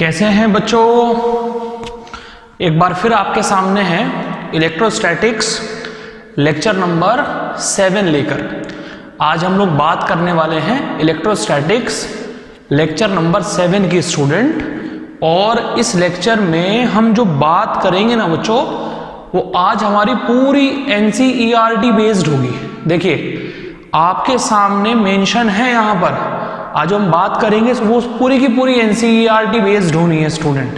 कैसे हैं बच्चों? एक बार फिर आपके सामने है इलेक्ट्रोस्टैटिक्स लेक्चर नंबर 7 लेकर। आज हम लोग बात करने वाले हैं इलेक्ट्रोस्टैटिक्स लेक्चर नंबर 7 की स्टूडेंट। और इस लेक्चर में हम जो बात करेंगे ना बच्चों, वो आज हमारी पूरी एनसीईआरटी बेस्ड होगी। देखिए आपके सामने मेंशन है यहाँ पर, आज हम बात करेंगे वो पूरी की पूरी एनसीईआरटी बेस्ड होनी है स्टूडेंट।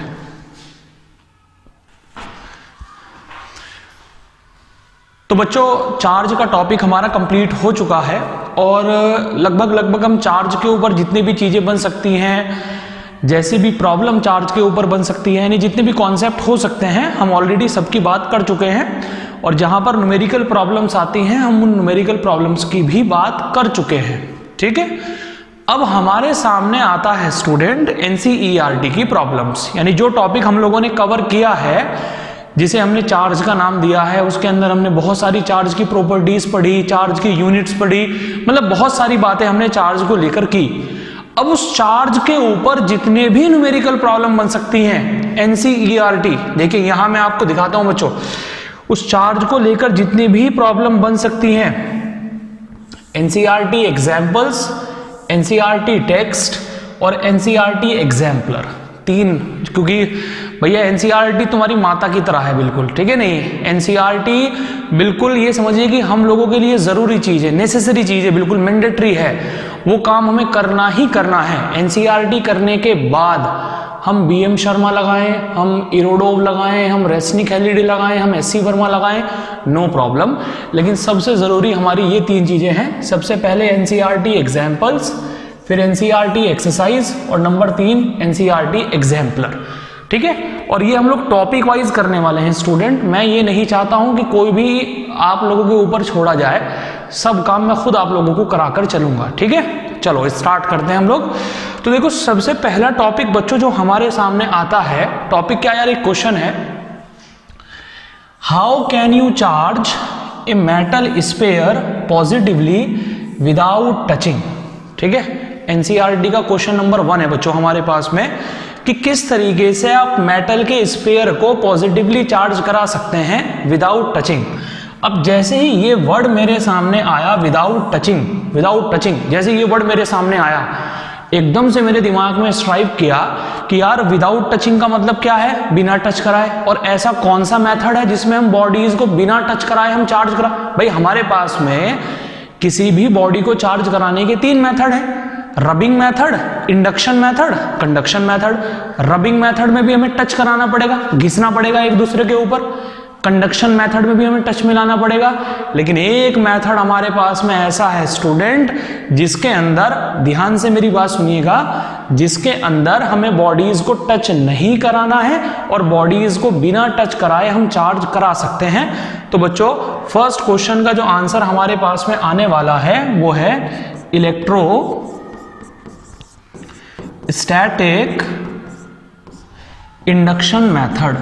तो बच्चों चार्ज का टॉपिक हमारा कंप्लीट हो चुका है और लगभग हम चार्ज के ऊपर जितनी भी चीजें बन सकती हैं, जैसी भी प्रॉब्लम चार्ज के ऊपर बन सकती है, यानी जितने भी कॉन्सेप्ट हो सकते हैं हम ऑलरेडी सबकी बात कर चुके हैं। और जहां पर न्यूमेरिकल प्रॉब्लम्स आती हैं हम उन न्यूमेरिकल प्रॉब्लम्स की भी बात कर चुके हैं। ठीक है, अब हमारे सामने आता है स्टूडेंट एनसीईआरटी की प्रॉब्लम्स, यानी जो टॉपिक हम लोगों ने कवर किया है, जिसे हमने चार्ज का नाम दिया है। उसके अंदर हमने बहुत सारी चार्ज की प्रॉपर्टीज पढ़ी, चार्ज की यूनिट्स पढ़ी, मतलब बहुत सारी बातें हमने चार्ज को लेकर की। अब उस चार्ज के ऊपर जितने भी न्यूमेरिकल प्रॉब्लम बन सकती हैं एनसीईआरटी, देखिए यहां मैं आपको दिखाता हूं बच्चों, उस चार्ज को लेकर जितनी भी प्रॉब्लम बन सकती हैं, एनसीईआरटी एग्जाम्पल्स, एनसीईआरटी टेक्स्ट और एनसीईआरटी एग्जाम्पलर, तीन। क्योंकि भैया एनसीईआरटी तुम्हारी माता की तरह है बिल्कुल, ठीक है। नहीं, एनसीईआरटी बिल्कुल ये समझिए कि हम लोगों के लिए जरूरी चीज है, नेसेसरी चीज है, बिल्कुल मैंडेटरी है। वो काम हमें करना ही करना है। एनसीईआरटी करने के बाद हम बीएम शर्मा लगाएं, हम इरोडोव लगाएं, हम रेसनिक एलईडी लगाएं, हम एससी वर्मा लगाएं, नो प्रॉब्लम। लेकिन सबसे जरूरी हमारी ये तीन चीजें हैं। सबसे पहले एनसीईआरटी एग्जाम्पल्स, फिर एनसीईआरटी एक्सरसाइज और नंबर 3 एनसीईआरटी एग्जाम्पलर। ठीक है, और ये हम लोग टॉपिक वाइज करने वाले हैं स्टूडेंट। मैं ये नहीं चाहता हूं कि कोई भी आप लोगों के ऊपर छोड़ा जाए, सब काम मैं खुद आप लोगों को कराकर चलूंगा। ठीक है, चलो स्टार्ट करते हैं हम लोग। तो देखो सबसे पहला टॉपिक बच्चों जो हमारे सामने आता है, टॉपिक क्या यार, एक क्वेश्चन है, how can you charge a metal sphere positively without touching. ठीक है, एनसीईआरटी का क्वेश्चन नंबर 1 है बच्चों हमारे पास में, कि किस तरीके से आप मेटल के स्फीयर को पॉजिटिवली चार्ज करा सकते हैं विदाउट टचिंग। अब जैसे ही ये वर्ड मेरे सामने आया विदाउट टचिंग, जैसे ये वर्ड मेरे सामने आया, एकदम से मेरे दिमाग में स्ट्राइक किया कि यार विदाउट टचिंग का मतलब क्या है, बिना टच कराए। और ऐसा कौन सा मेथड है जिसमें हम बॉडीज को बिना टच कराए हम चार्ज करा। भाई हमारे पास में किसी भी बॉडी को चार्ज कराने के 3 मेथड हैं, rubbing method, induction method, conduction method. Rubbing method में भी हमें टच कराना पड़ेगा, घिसना पड़ेगा एक दूसरे के ऊपर। कंडक्शन मेथड में भी हमें टच मिलाना पड़ेगा। लेकिन एक मेथड हमारे पास में ऐसा है स्टूडेंट, जिसके अंदर, ध्यान से मेरी बात सुनिएगा, जिसके अंदर हमें बॉडीज को टच नहीं कराना है और बॉडीज को बिना टच कराए हम चार्ज करा सकते हैं। तो बच्चों फर्स्ट क्वेश्चन का जो आंसर हमारे पास में आने वाला है वो है electrostatic induction method.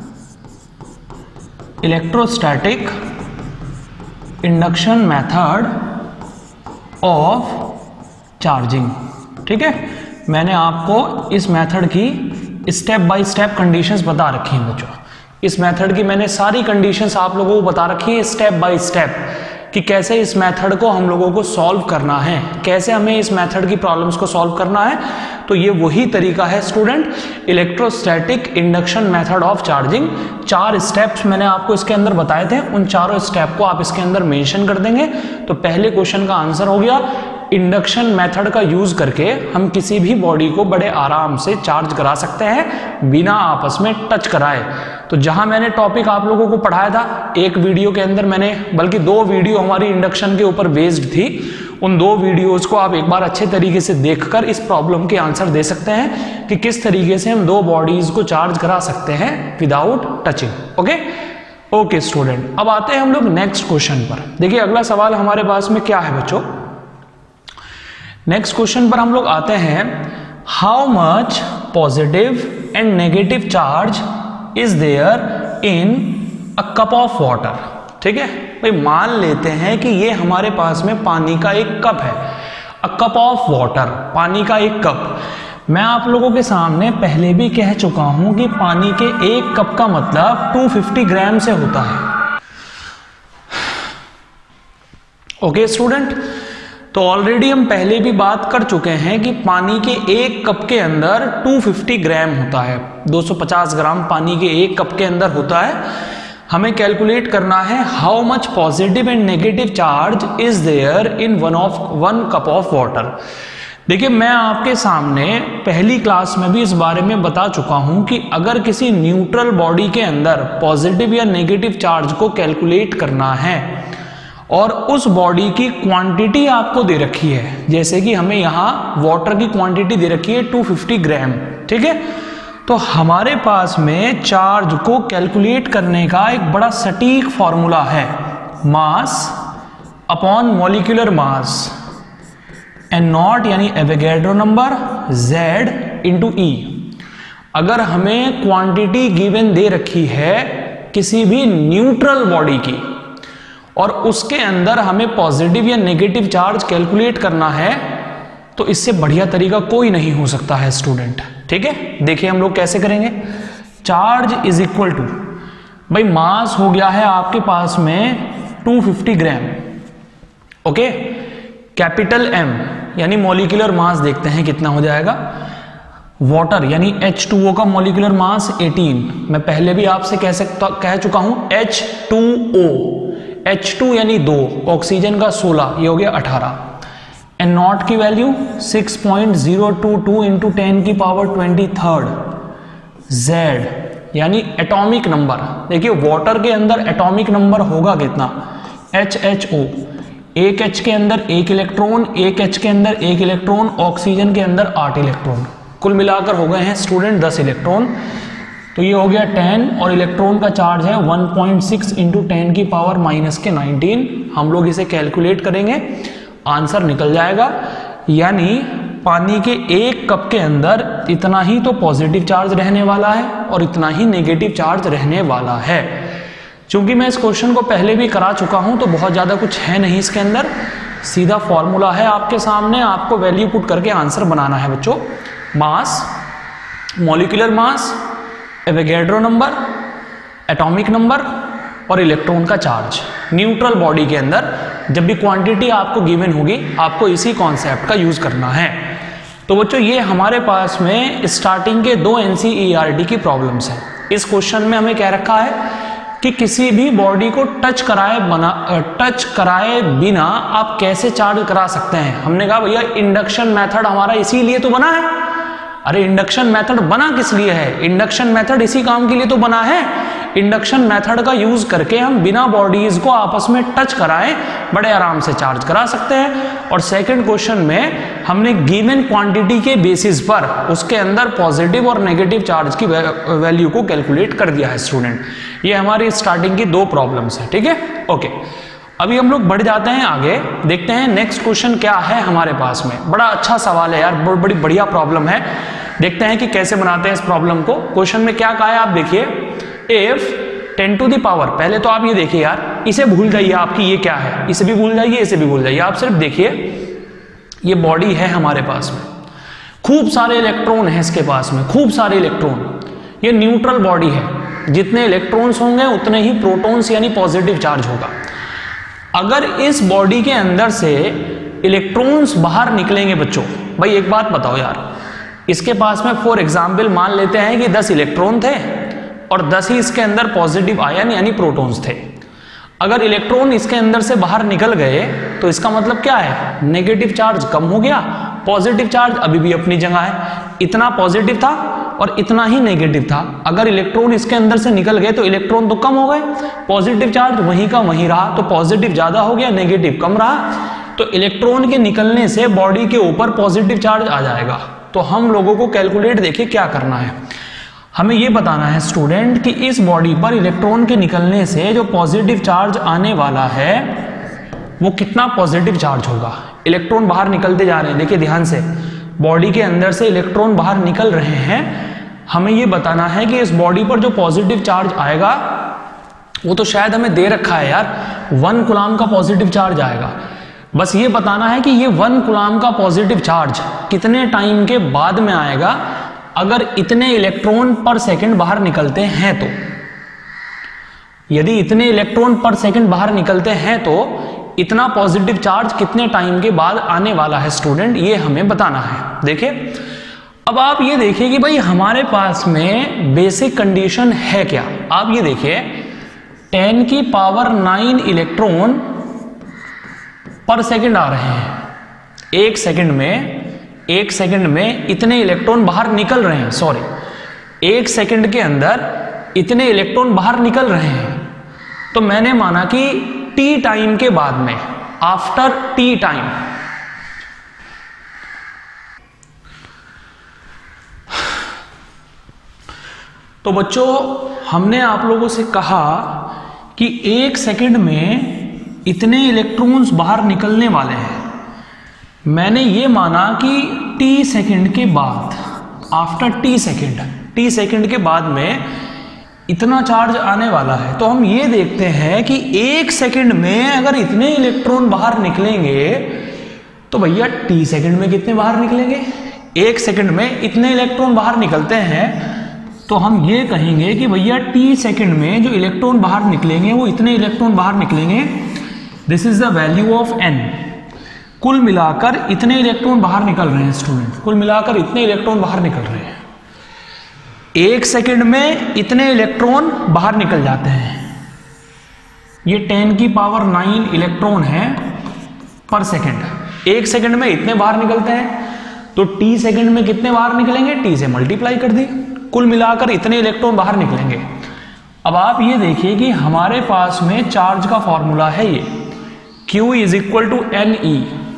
Electrostatic induction method of charging. ठीक है, मैंने आपको इस मेथड की स्टेप बाय स्टेप कंडीशंस बता रखी हैं बच्चों। इस मेथड की मैंने सारी कंडीशंस आप लोगों को बता रखी है स्टेप बाय स्टेप, कि कैसे इस मेथड को हम लोगों को सॉल्व करना है, कैसे हमें इस मेथड की प्रॉब्लम्स को सॉल्व करना है। तो ये वही तरीका है student, electrostatic induction method of charging. 4 steps मैंने आपको इसके अंदर बताए थे, उन चारों स्टेप को आप इसके अंदर मेंशन कर देंगे। तो पहले क्वेश्चन का आंसर हो गया, इंडक्शन मेथड का यूज करके हम किसी भी बॉडी को बड़े आराम से चार्ज करा सकते हैं बिना आपस में टच कराए। तो जहां मैंने टॉपिक आप लोगों को पढ़ाया था, एक वीडियो के अंदर मैंने, बल्कि 2 वीडियो हमारी इंडक्शन के ऊपर बेस्ड थी, उन 2 वीडियोस को आप एक बार अच्छे तरीके से देखकर इस प्रॉब्लम के आंसर दे सकते हैं कि किस तरीके से हम 2 बॉडीज को चार्ज करा सकते हैं विदाउट टचिंग। ओके स्टूडेंट, अब आते हैं हम लोग नेक्स्ट क्वेश्चन पर। देखिए अगला सवाल हमारे पास में क्या है बच्चों, नेक्स्ट क्वेश्चन पर हम लोग आते हैं, how much positive and negative charge is there in a cup of water. ठीक है भाई, मान लेते हैं कि ये हमारे पास में पानी का एक कप है, अ कप ऑफ वाटर, पानी का एक कप। मैं आप लोगों के सामने पहले भी कह चुका हूं कि पानी के 1 कप का मतलब 250 ग्राम से होता है। ओके स्टूडेंट, तो ऑलरेडी हम पहले भी बात कर चुके हैं कि पानी के 1 कप के अंदर 250 ग्राम होता है। 250 ग्राम पानी के 1 कप के अंदर होता है। हमें कैलकुलेट करना है how much positive and negative charge is there in 1 cup of water. देखिए, मैं आपके सामने पहली क्लास में भी इस बारे में बता चुका हूं कि अगर किसी न्यूट्रल बॉडी के अंदर पॉजिटिव या नेगेटिव चार्ज को कैलकुलेट करना है और उस बॉडी की क्वांटिटी आपको दे रखी है, जैसे कि हमें यहाँ वाटर की क्वांटिटी दे रखी है 250 ग्राम, ठीक है, तो हमारे पास में चार्ज को कैलकुलेट करने का एक बड़ा सटीक फॉर्मूला है, mass upon molecular mass N naught यानी Avogadro number Z into E। अगर हमें क्वांटिटी गिवन दे रखी है किसी भी न्यूट्रल बॉडी की और उसके अंदर हमें पॉजिटिव या नेगेटिव चार्ज कैलकुलेट करना है, तो इससे बढ़िया तरीका कोई नहीं हो सकता है स्टूडेंट, ठीक है। देखिए हम लोग कैसे करेंगे। चार्ज इज इक्वल टू, भाई मास हो गया है आपके पास में 250 ग्राम, ओके, कैपिटल M यानी मॉलिक्यूलर मास देखते हैं कितना हो जाएगा। वाटर यानी H2O का मॉलिक्यूलर मास 18, मैं पहले भी आपसे कह चुका हूं H2O, H2 यानी 2, ऑक्सीजन का 16, ये हो गया 18। एन नॉट की वैल्यू 6.022 इंटू 10 की पावर 23, Z यानी एटॉमिक नंबर। देखिए वाटर के अंदर एटॉमिक नंबर होगा कितना, HHO, एक H के अंदर 1 इलेक्ट्रॉन, एक H के अंदर 1 इलेक्ट्रॉन, ऑक्सीजन के अंदर 8 इलेक्ट्रॉन, कुल मिलाकर हो गए हैं स्टूडेंट 10 इलेक्ट्रॉन। तो ये हो गया 10 और इलेक्ट्रॉन का चार्ज है 1.6 इंटू 10 की पावर माइनस के 19। हम लोग इसे कैलकुलेट करेंगे, आंसर निकल जाएगा। यानी पानी के 1 कप के अंदर इतना ही तो पॉजिटिव चार्ज रहने वाला है और इतना ही नेगेटिव चार्ज रहने वाला है। चूंकि मैं इस क्वेश्चन को पहले भी करा चुका हूं तो बहुत ज़्यादा कुछ है नहीं इसके अंदर, सीधा फॉर्मूला है आपके सामने, आपको वैल्यू पुट करके आंसर बनाना है बच्चों। Mass, molecular mass, Avogadro number, atomic number और इलेक्ट्रॉन का चार्ज न्यूट्रल बॉडी के अंदर जब भी क्वांटिटी आपको गिवन होगी, आपको इसी कॉन्सेप्ट का यूज करना है। तो बच्चों ये हमारे पास में स्टार्टिंग के 2 NCERT की प्रॉब्लम्स हैं। इस क्वेश्चन में हमें क्या रखा है कि किसी भी बॉडी को टच कराए बिना आप कैसे चार्ज करा सकते हैं। हमने कहा भैया इंडक्शन मेथड हमारा इसीलिए तो बना है। अरे इंडक्शन मेथड बना किस लिए है, इंडक्शन मेथड इसी काम के लिए तो बना है। इंडक्शन मेथड का यूज करके हम बिना बॉडीज को आपस में टच कराए बड़े आराम से चार्ज करा सकते हैं। और सेकंड क्वेश्चन में हमने गिवन क्वांटिटी के बेसिस पर उसके अंदर पॉजिटिव और नेगेटिव चार्ज की वैल्यू को कैलकुलेट कर दिया है स्टूडेंट। ये हमारी स्टार्टिंग की 2 प्रॉब्लम्स है, ठीक है, ओके। अभी हम लोग बढ़ जाते हैं आगे, देखते हैं नेक्स्ट क्वेश्चन क्या है हमारे पास में। बड़ा अच्छा सवाल है यार, बड़ी बढ़िया प्रॉब्लम है। देखते हैं कि कैसे बनाते हैं इस प्रॉब्लम को। क्वेश्चन में क्या कहा है आप देखिए, इफ 10 टू द पावर, पहले तो आप ये देखिए यार, इसे भूल जाइए, आपकी ये क्या है, इसे भी भूल जाइए, इसे भी भूल जाइए। आप सिर्फ देखिए ये बॉडी है हमारे पास में, खूब सारे इलेक्ट्रॉन है इसके पास में, खूब सारे इलेक्ट्रॉन। ये न्यूट्रल बॉडी है, जितने इलेक्ट्रॉन्स होंगे उतने ही प्रोटॉन्स यानी पॉजिटिव चार्ज होगा। अगर इस बॉडी के अंदर से इलेक्ट्रॉन्स बाहर निकलेंगे बच्चों, भाई एक बात बताओ यार, इसके पास में फॉर एग्जाम्पल मान लेते हैं कि 10 इलेक्ट्रॉन थे और 10 ही इसके अंदर पॉजिटिव आयन यानी प्रोटॉन्स थे। अगर इलेक्ट्रॉन इसके अंदर से बाहर निकल गए तो इसका मतलब क्या है, नेगेटिव चार्ज कम हो गया, पॉजिटिव चार्ज अभी भी अपनी जगह है। इतना पॉजिटिव था और इतना ही नेगेटिव था। अगर इलेक्ट्रॉन इसके अंदर से निकल गए तो इलेक्ट्रॉन तो कम हो गए, पॉजिटिव चार्ज वहीं का वहीं रहा, तो पॉजिटिव ज्यादा हो गया, नेगेटिव कम रहा। तो इलेक्ट्रॉन के निकलने से बॉडी के ऊपर पॉजिटिव चार्ज आ जाएगा। तो हम लोगों को कैलकुलेट देखिए क्या करना है, हमें यह बताना है स्टूडेंट कि इस बॉडी पर इलेक्ट्रॉन के निकलने से जो पॉजिटिव चार्ज आने वाला है वो कितना पॉजिटिव चार्ज होगा। इलेक्ट्रॉन बाहर निकलते जा रहे हैं, देखिए ध्यान से, बॉडी के अंदर से इलेक्ट्रॉन बाहर निकल रहे हैं। हमें यह बताना है कि इस बॉडी पर जो पॉजिटिव चार्ज आएगा वो तो शायद हमें दे रखा है यार, 1 कूलम का पॉजिटिव चार्ज आएगा। बस ये बताना है कि ये 1 कूलम्ब का पॉजिटिव चार्ज कितने टाइम के बाद में आएगा अगर इतने इलेक्ट्रॉन पर सेकंड बाहर निकलते हैं तो। यदि इतने इलेक्ट्रॉन पर सेकंड बाहर निकलते हैं तो इतना पॉजिटिव चार्ज कितने टाइम के बाद आने वाला है स्टूडेंट, ये हमें बताना है। देखिए अब आप ये देखिए कि भाई हमारे पास में बेसिक कंडीशन है क्या। आप ये देखिए 10 की पावर 9 इलेक्ट्रॉन पर सेकंड आ रहे हैं। एक सेकंड में इतने इलेक्ट्रॉन बाहर निकल रहे हैं। सॉरी, एक सेकंड के अंदर इतने इलेक्ट्रॉन बाहर निकल रहे हैं। तो मैंने माना कि टी टाइम के बाद में, आफ्टर टी टाइम, तो बच्चों हमने आप लोगों से कहा कि एक सेकंड में इतने इलेक्ट्रॉन्स बाहर निकलने वाले हैं। मैंने ये माना कि टी सेकंड के बाद, आफ्टर टी सेकंड के बाद में इतना चार्ज आने वाला है। तो हम ये देखते हैं कि एक सेकंड में अगर इतने इलेक्ट्रॉन बाहर निकलेंगे तो भैया टी सेकंड में कितने बाहर निकलेंगे। एक सेकंड में इतने इलेक्ट्रॉन बाहर निकलते हैं तो हम ये कहेंगे कि भैया टी सेकंड में जो इलेक्ट्रॉन बाहर निकलेंगे वो इतने इलेक्ट्रॉन बाहर निकलेंगे। This is the value of N. कुल मिलाकर इतने इलेक्ट्रॉन बाहर निकल रहे हैं स्टूडेंट, कुल मिलाकर इतने इलेक्ट्रॉन बाहर निकल रहे हैं। एक सेकंड में इतने इलेक्ट्रॉन बाहर निकल जाते हैं। ये 10 की पावर 9 इलेक्ट्रॉन है पर सेकंड। एक सेकंड में इतने बाहर निकलते हैं तो टी सेकंड में कितने बाहर निकलेंगे, टी से मल्टीप्लाई कर दी, कुल मिलाकर इतने इलेक्ट्रॉन बाहर निकलेंगे। अब आप ये देखिए कि हमारे पास में चार्ज का फॉर्मूला है ये Q is equal to NE।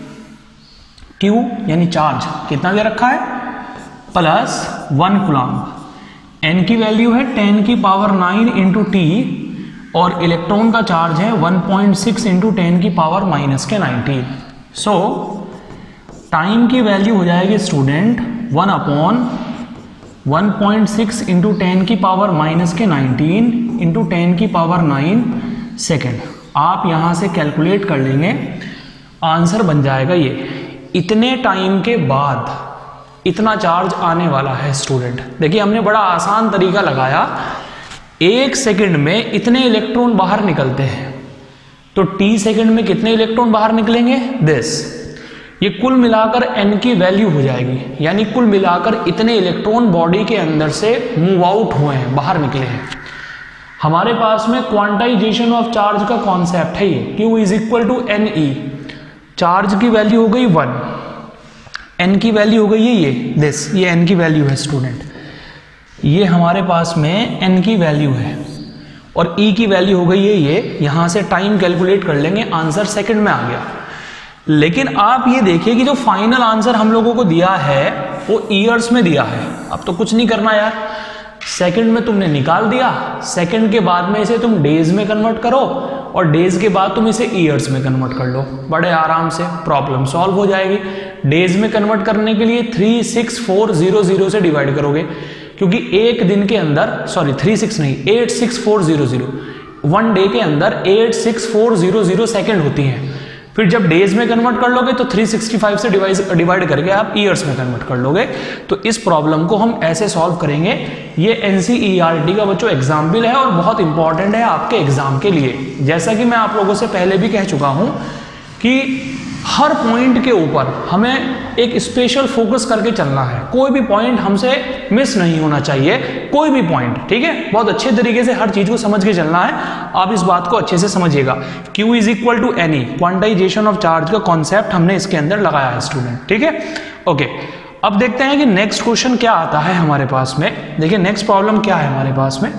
Q यानी चार्ज कितना दे रखा है, प्लस 1 कूलम्ब। N की वैल्यू है 10 की पावर 9 इंटू टी और इलेक्ट्रॉन का चार्ज है 1.6 इंटू 10 की पावर माइनस के 19। सो टाइम की वैल्यू हो जाएगी स्टूडेंट 1 अपॉन 1.6 इंटू 10 की पावर माइनस के 19 इंटू 10 की पावर 9 सेकेंड। आप यहां से कैलकुलेट कर लेंगे, आंसर बन जाएगा ये। इतने टाइम के बाद इतना चार्ज आने वाला है स्टूडेंट। देखिए हमने बड़ा आसान तरीका लगाया। एक सेकंड में इतने इलेक्ट्रॉन बाहर निकलते हैं तो टी सेकंड में कितने इलेक्ट्रॉन बाहर निकलेंगे, दिस। ये कुल मिलाकर n की वैल्यू हो जाएगी, यानी कुल मिलाकर इतने इलेक्ट्रॉन बॉडी के अंदर से मूव आउट हुए हैं, बाहर निकले हैं। हमारे पास में क्वांटाइजेशन ऑफ चार्ज का कॉन्सेप्ट है ये, Q is equal to NE। Charge की वैल्यू हो गई 1, n की वैल्यू हो गई है ये दिस, ये n की वैल्यू है स्टूडेंट। ये हमारे पास में n की वैल्यू है और E की वैल्यू हो गई है ये। यहां से टाइम कैलकुलेट कर लेंगे, आंसर सेकंड में आ गया। लेकिन आप ये देखिए कि जो फाइनल आंसर हम लोगों को दिया है वो ईयर्स में दिया है। अब तो कुछ नहीं करना यार, सेकंड में तुमने निकाल दिया, सेकंड के बाद में इसे तुम डेज में कन्वर्ट करो और डेज के बाद तुम इसे ईयर्स में कन्वर्ट कर लो, बड़े आराम से प्रॉब्लम सॉल्व हो जाएगी। डेज में कन्वर्ट करने के लिए 36400 से डिवाइड करोगे, क्योंकि एक दिन के अंदर, सॉरी 36 नहीं 86400, 1 डे के अंदर 86400 सेकेंड होती हैं। फिर जब डेज में कन्वर्ट कर लोगे तो 365 से डिवाइड करके आप ईयर्स में कन्वर्ट कर लोगे। तो इस प्रॉब्लम को हम ऐसे सॉल्व करेंगे। ये NCERT का बच्चों एग्जाम्पल है और बहुत इंपॉर्टेंट है आपके एग्जाम के लिए। जैसा कि मैं आप लोगों से पहले भी कह चुका हूं कि हर पॉइंट के ऊपर हमें एक स्पेशल फोकस करके चलना है। कोई भी पॉइंट हमसे मिस नहीं होना चाहिए, कोई भी पॉइंट, ठीक है। बहुत अच्छे तरीके से हर चीज को समझ के चलना है। आप इस बात को अच्छे से समझिएगा। Q is equal to NE, quantization of charge का कॉन्सेप्ट हमने इसके अंदर लगाया है स्टूडेंट, ठीक है। ओके, अब देखते हैं कि नेक्स्ट क्वेश्चन क्या आता है हमारे पास में। देखिए नेक्स्ट प्रॉब्लम क्या है हमारे पास में।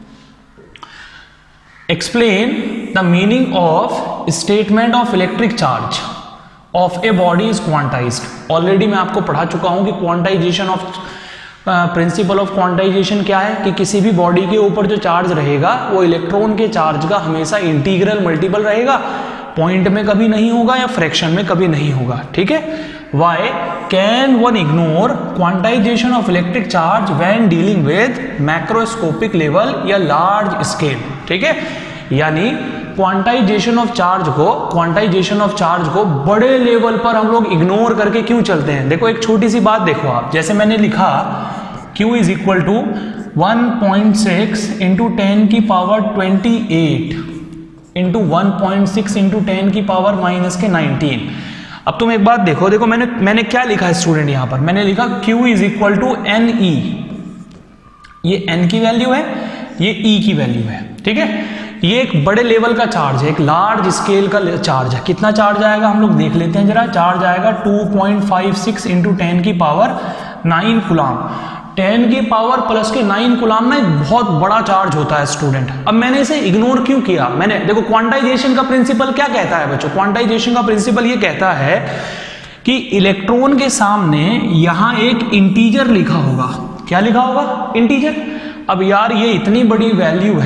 Explain the meaning of statement of electric charge of a body is quantized. Already मैं आपको पढ़ा चुका हूं कि quantization of principle of quantization क्या है, कि किसी भी बॉडी के ऊपर जो चार्ज रहेगा वो इलेक्ट्रॉन के चार्ज का हमेशा इंटीग्रल मल्टीपल रहेगा, पॉइंट में कभी नहीं होगा या फ्रैक्शन में कभी नहीं होगा, ठीक है। Why can one ignore quantization of electric charge when dealing with macroscopic level या लार्ज स्केल, ठीक है। यानी क्वांटाइजेशन ऑफ चार्ज को बड़े लेवल पर हम लोग इग्नोर करके क्यों चलते हैं? देखो एक छोटी सी बात देखो आप, जैसे मैंने लिखा Q is equal to 1.6 into 10 की पावर 28 इंटू 1.6 इंटू 10 की पावर माइनस के 19। अब तुम एक बात देखो मैंने क्या लिखा है स्टूडेंट, यहां पर मैंने लिखा Q is equal to NE, ये N की वैल्यू है, ये E की वैल्यू है, ठीक है। ये एक बड़े लेवल का चार्ज है, एक लार्ज स्केल का चार्ज है। कितना चार्ज आएगा हम लोग देख लेते हैं जरा। चार्ज आएगा 2.56 इंटू 10 की पावर 9 कूलम। 10 की पावर प्लस के 9 कूलम ना एक बहुत बड़ा चार्ज होता है स्टूडेंट। अब मैंने इसे इग्नोर क्यों किया? मैंने देखो क्वांटाइजेशन का प्रिंसिपल क्या कहता है बच्चों, क्वांटाइजेशन का प्रिंसिपल ये कहता है कि इलेक्ट्रॉन के सामने यहां एक इंटीजर लिखा होगा। क्या लिखा होगा? इंटीजर। अब यार ये इतनी बड़ी वैल्यू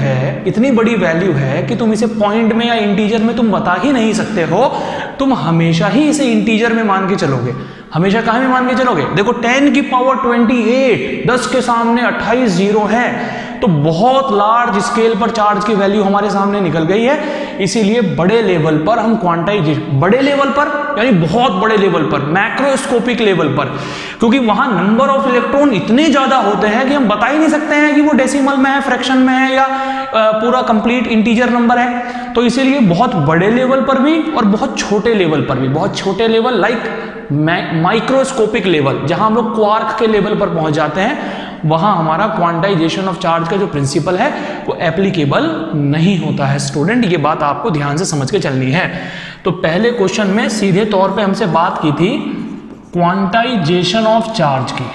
है कि तुम इसे पॉइंट में या इंटीजर में तुम बता ही नहीं सकते हो, तुम हमेशा ही इसे इंटीजर में मान के चलोगे। हमेशा कहां में मान के चलोगे? देखो 10 की पावर 28, 10 के सामने 28 जीरो है, तो बहुत लार्ज स्केल पर चार्ज की वैल्यू हमारे सामने निकल गई है। इसीलिए बड़े लेवल पर हम क्वांटाइजेशन, बड़े लेवल पर यानी बहुत बड़े लेवल पर, मैक्रोस्कोपिक लेवल पर, क्योंकि वहां नंबर ऑफ इलेक्ट्रॉन इतने ज्यादा होते हैं कि हम बता ही नहीं सकते हैं कि वो डेसिमल में है, फ्रैक्शन में है या पूरा कंप्लीट इंटीजर नंबर है। तो इसीलिए बहुत बड़े लेवल पर भी और बहुत छोटे लेवल पर भी, बहुत छोटे लेवल लाइक माइक्रोस्कोपिक लेवल, जहां हम लोग क्वार्क के लेवल पर पहुंच जाते हैं, वहां हमारा क्वांटाइजेशन ऑफ चार्ज का जो प्रिंसिपल है वो एप्लीकेबल नहीं होता है स्टूडेंट। ये बात आपको ध्यान से समझ के चलनी है। तो पहले क्वेश्चन में सीधे तौर पे हमसे बात की थी क्वांटाइजेशन ऑफ चार्ज की,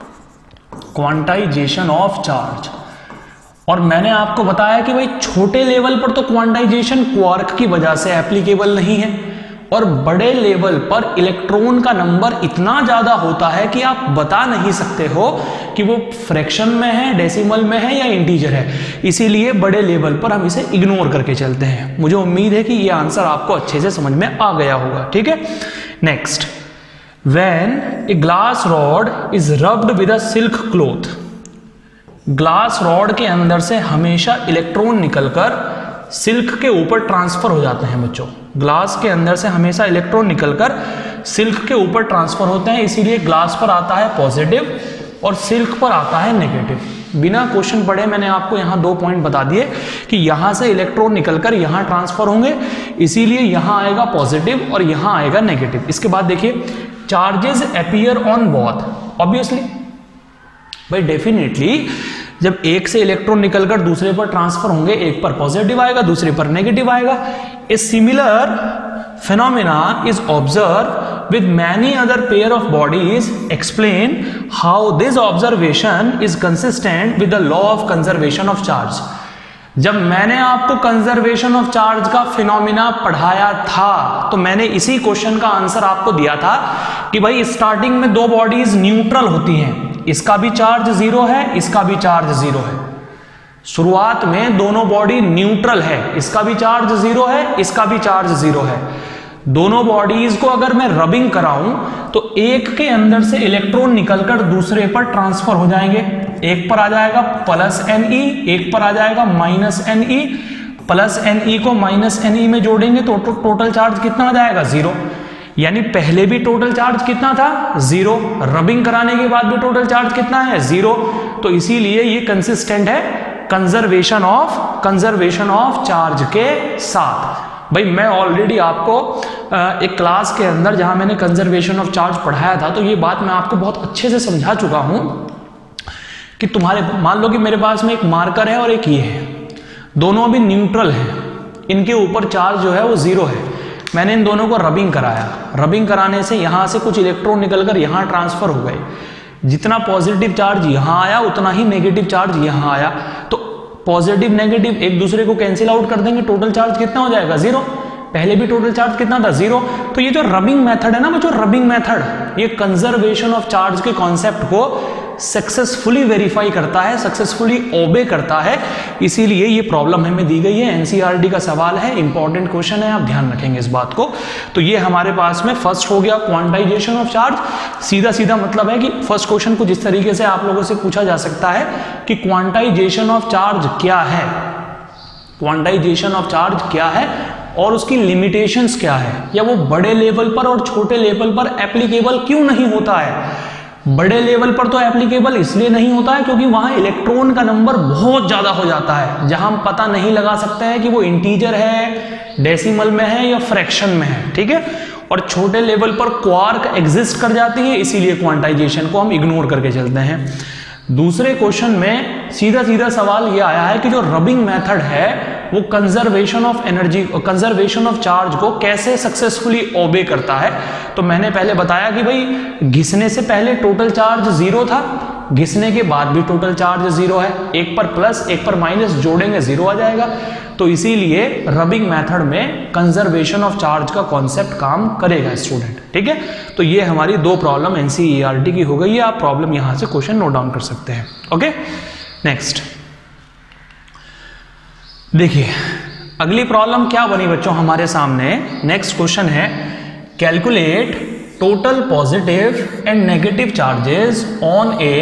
क्वांटाइजेशन ऑफ चार्ज, और मैंने आपको बताया कि भाई छोटे लेवल पर तो क्वांटाइजेशन क्वार्क की वजह से एप्लीकेबल नहीं है, और बड़े लेवल पर इलेक्ट्रॉन का नंबर इतना ज्यादा होता है कि आप बता नहीं सकते हो कि वो फ्रैक्शन में है, डेसिमल में है या इंटीजर है। इसीलिए बड़े लेवल पर हम इसे इग्नोर करके चलते हैं। मुझे उम्मीद है कि ये आंसर आपको अच्छे से समझ में आ गया होगा, ठीक है। Next, when a glass rod is rubbed with a silk cloth, glass rod के अंदर से हमेशा इलेक्ट्रॉन निकलकर सिल्क के ऊपर ट्रांसफर हो जाते हैं बच्चों। ग्लास के अंदर से हमेशा इलेक्ट्रॉन निकलकर सिल्क के ऊपर ट्रांसफर होते हैं, इसीलिए ग्लास पर आता है पॉजिटिव और सिल्क पर आता है नेगेटिव। बिना क्वेश्चन पढ़े मैंने आपको यहाँ 2 पॉइंट बता दिए कि यहां से इलेक्ट्रॉन निकलकर यहां ट्रांसफर होंगे, इसीलिए यहां आएगा पॉजिटिव और यहां आएगा नेगेटिव। इसके बाद देखिए, charges appear on both, obviously भाई डेफिनेटली जब एक से इलेक्ट्रॉन निकलकर दूसरे पर ट्रांसफर होंगे, एक पर पॉजिटिव आएगा दूसरे पर नेगेटिव आएगा। A similar phenomena is observed with many other pair of bodies. Explain how this observation is consistent with the law of conservation of charge. जब मैंने आपको कंजर्वेशन ऑफ चार्ज का फिनोमिना पढ़ाया था तो मैंने इसी क्वेश्चन का आंसर आपको दिया था कि भाई स्टार्टिंग में 2 बॉडीज न्यूट्रल होती हैं, इसका भी चार्ज 0 है, इसका भी चार्ज 0 है। शुरुआत में दोनों बॉडी न्यूट्रल है, इसका भी चार्ज 0 है, इसका भी चार्ज 0 है। दोनों बॉडीज को अगर मैं रबिंग कराऊं तो एक के अंदर से इलेक्ट्रॉन निकलकर दूसरे पर ट्रांसफर हो जाएंगे। एक पर आ जाएगा प्लस Ne, एक पर आ जाएगा माइनस Ne। प्लस Ne को माइनस Ne में जोड़ेंगे तो टोटल चार्ज कितना आ जाएगा? 0। यानी पहले भी टोटल चार्ज कितना था? 0। रबिंग कराने के बाद भी टोटल चार्ज कितना है? 0। तो इसीलिए ये कंसिस्टेंट है कंजर्वेशन ऑफ चार्ज के साथ। भाई मैं ऑलरेडी आपको एक क्लास के अंदर जहां मैंने कंजर्वेशन ऑफ चार्ज पढ़ाया था तो ये बात मैं आपको बहुत अच्छे से समझा चुका हूं कि तुम्हारे, मान लो कि मेरे पास में एक मार्कर है और एक ये है, दोनों अभी न्यूट्रल है, इनके ऊपर चार्ज जो है वो 0 है। मैंने इन दोनों को रबिंग कराया, रबिंग कराने से यहां से कुछ इलेक्ट्रॉन निकलकर यहां ट्रांसफर हो गए। जितना पॉजिटिव चार्ज यहां आया उतना ही नेगेटिव चार्ज यहां आया, तो पॉजिटिव नेगेटिव एक दूसरे को कैंसिल आउट कर देंगे, टोटल चार्ज कितना हो जाएगा? 0। पहले भी टोटल चार्ज कितना था? 0। तो ये जो रबिंग मेथड है ना बच्चों, रबिंग मेथड, ये कंजर्वेशन ऑफ चार्ज के कॉन्सेप्ट को सक्सेसफुली वेरीफाई करता है, सक्सेसफुली ओबे करता है। इसीलिए ये प्रॉब्लम हमें दी गई है, एनसीईआरटी का सवाल है, इंपॉर्टेंट क्वेश्चन है, आप ध्यान रखेंगे इस बात को। तो ये हमारे पास में फर्स्ट हो गया क्वांटाइजेशन ऑफ चार्ज। सीधा सीधा मतलब है कि फर्स्ट क्वेश्चन को जिस तरीके से आप लोगों से पूछा जा सकता है कि क्वांटाइजेशन ऑफ चार्ज क्या है, क्वांटाइजेशन ऑफ चार्ज क्या है और उसकी लिमिटेशंस क्या है, या वो बड़े लेवल पर और छोटे लेवल पर एप्लीकेबल क्यों नहीं होता है। बड़े लेवल पर तो एप्लीकेबल इसलिए नहीं होता है क्योंकि वहां इलेक्ट्रॉन का नंबर बहुत ज्यादा हो जाता है, जहां हम पता नहीं लगा सकते हैं कि वो इंटीजर है, डेसिमल में है या फ्रैक्शन में है, ठीक है। और छोटे लेवल पर क्वार्क एग्जिस्ट कर जाती है, इसीलिए क्वांटाइजेशन को हम इग्नोर करके चलते हैं। दूसरे क्वेश्चन में सीधा सीधा सवाल ये आया है कि जो रबिंग मेथड है वो conservation of energy, conservation of charge को कैसे सक्सेसफुली ओबे करता है। तो मैंने पहले बताया कि भाई घिसने से पहले टोटल चार्ज 0 था, घिसने के बाद भी टोटल चार्ज 0 है, एक पर प्लस एक पर माइनस जोड़ेंगे 0 आ जाएगा। तो इसीलिए रबिंग मेथड में कंजर्वेशन ऑफ चार्ज का कॉन्सेप्ट काम करेगा स्टूडेंट, ठीक है। तो ये हमारी 2 प्रॉब्लम एनसीईआरटी की हो गई है। आप प्रॉब्लम यहां से क्वेश्चन नोट डाउन कर सकते हैं। ओके, नेक्स्ट देखिए अगली प्रॉब्लम क्या बनी बच्चों हमारे सामने। नेक्स्ट क्वेश्चन है calculate total positive and negative charges on a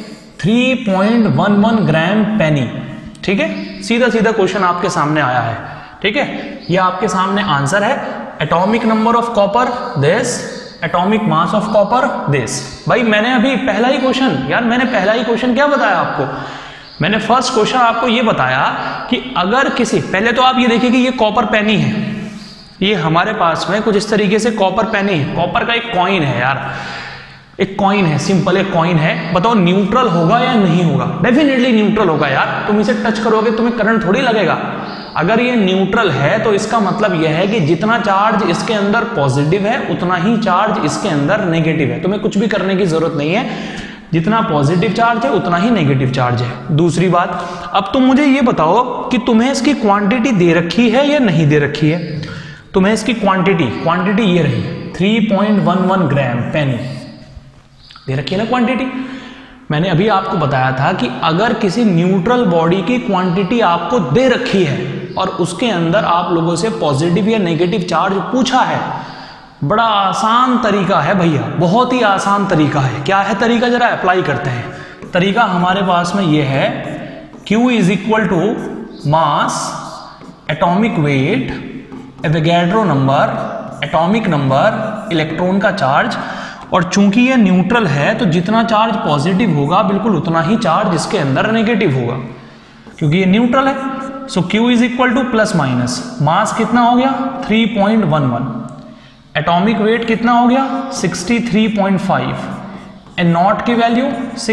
3.11 gram penny, ठीक है। सीधा सीधा क्वेश्चन आपके सामने आया है, ठीक है। यह आपके सामने आंसर है। Atomic number of copper this, atomic mass of copper this. भाई मैंने अभी पहला ही क्वेश्चन क्या बताया आपको, मैंने फर्स्ट क्वेश्चन आपको ये बताया कि अगर किसी, पहले तो आप ये देखिए कि ये कॉपर पेनी है, ये हमारे पास में कुछ इस तरीके से कॉपर पेनी है, कॉपर का एक कॉइन है यार, एक कॉइन है, सिंपल एक कॉइन है। बताओ न्यूट्रल होगा या नहीं होगा? डेफिनेटली न्यूट्रल होगा यार, तुम इसे टच करोगे तुम्हें करंट थोड़ी लगेगा। अगर ये न्यूट्रल है तो इसका मतलब यह है कि जितना चार्ज इसके अंदर पॉजिटिव है उतना ही चार्ज इसके अंदर नेगेटिव है। तुम्हें कुछ भी करने की जरूरत नहीं है, जितना पॉजिटिव चार्ज है उतना ही नेगेटिव चार्ज है। दूसरी बात, अब तुम मुझे ये बताओ कि तुम्हें इसकी क्वांटिटी दे रखी है या नहीं दे रखी है। तुम्हें इसकी क्वांटिटी ये रही 3.11 ग्राम पेनी दे रखी है ना क्वांटिटी। मैंने अभी आपको बताया था कि अगर किसी न्यूट्रल बॉडी की क्वांटिटी आपको दे रखी है और उसके अंदर आप लोगों से पॉजिटिव या नेगेटिव चार्ज पूछा है, बड़ा आसान तरीका है भैया, बहुत ही आसान तरीका है। क्या है तरीका, जरा अप्लाई करते हैं। तरीका हमारे पास में ये है, Q is equal to mass, atomic weight, Avogadro number, atomic number, electron का चार्ज। और चूंकि ये न्यूट्रल है तो जितना चार्ज पॉजिटिव होगा बिल्कुल उतना ही चार्ज इसके अंदर नेगेटिव होगा, क्योंकि ये न्यूट्रल है। So Q is equal to plus minus, mass कितना हो गया 3.11, एटॉमिक वेट कितना हो गया 63.5, एंड नॉट की वैल्यू